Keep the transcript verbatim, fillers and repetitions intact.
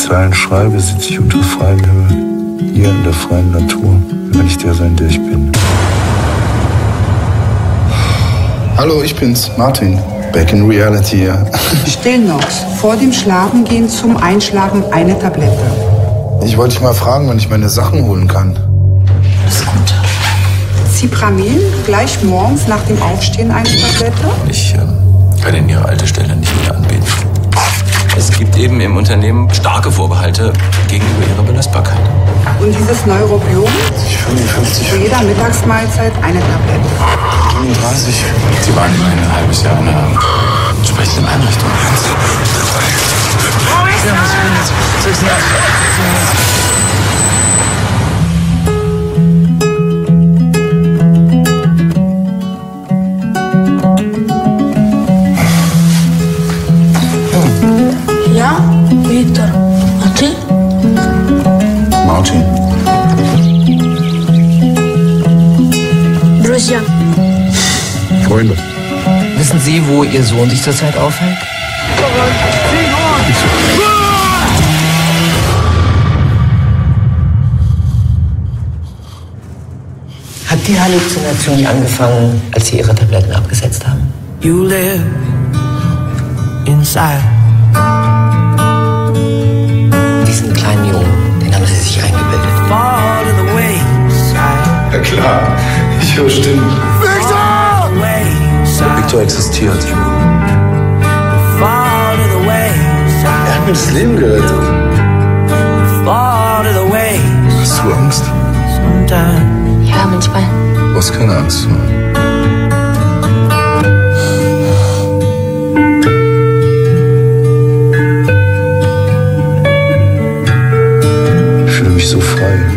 Zeilen schreibe, sitze ich unter freiem Himmel, hier in der freien Natur. Wenn ich der sein, der ich bin. Hallo, ich bin's, Martin. Back in reality, ja. Stillnox. Vor dem Schlafengehen zum Einschlafen eine Tablette. Ich wollte dich mal fragen, wann ich meine Sachen holen kann. Alles gut. Zipramin, gleich morgens nach dem Aufstehen eine Tablette. Ich ähm, kann Ihnen Ihre alte Stelle nicht wieder anbieten. Es gibt eben im Unternehmen starke Vorbehalte gegenüber Ihrer Belastbarkeit. Und dieses Neurobiom? fünfundfünfzig. Zu jeder Mittagsmahlzeit eine Tablette. fünfunddreißig. Sie waren immerhin ein halbes Jahr in einer entsprechenden Einrichtung. Ja, Victor. Und Sie? Martin. Друзья. Freunde. Wissen Sie, wo Ihr Sohn sich zurzeit aufhält? Hat die Halluzination angefangen, als Sie Ihre Tabletten abgesetzt haben? You live inside. Diesen kleinen Jungen, den haben Sie sich eingebildet. Fall to the wayside. Ja klar, ich höre Stimmen. Victor! Victor existiert. Fall to the wayside. Er hat mir das Leben gerettet. Fall to the wayside. Hast du Angst? Sometimes. Ja, manchmal. Du brauchst keine Angst zu haben. Ich fühle mich so frei.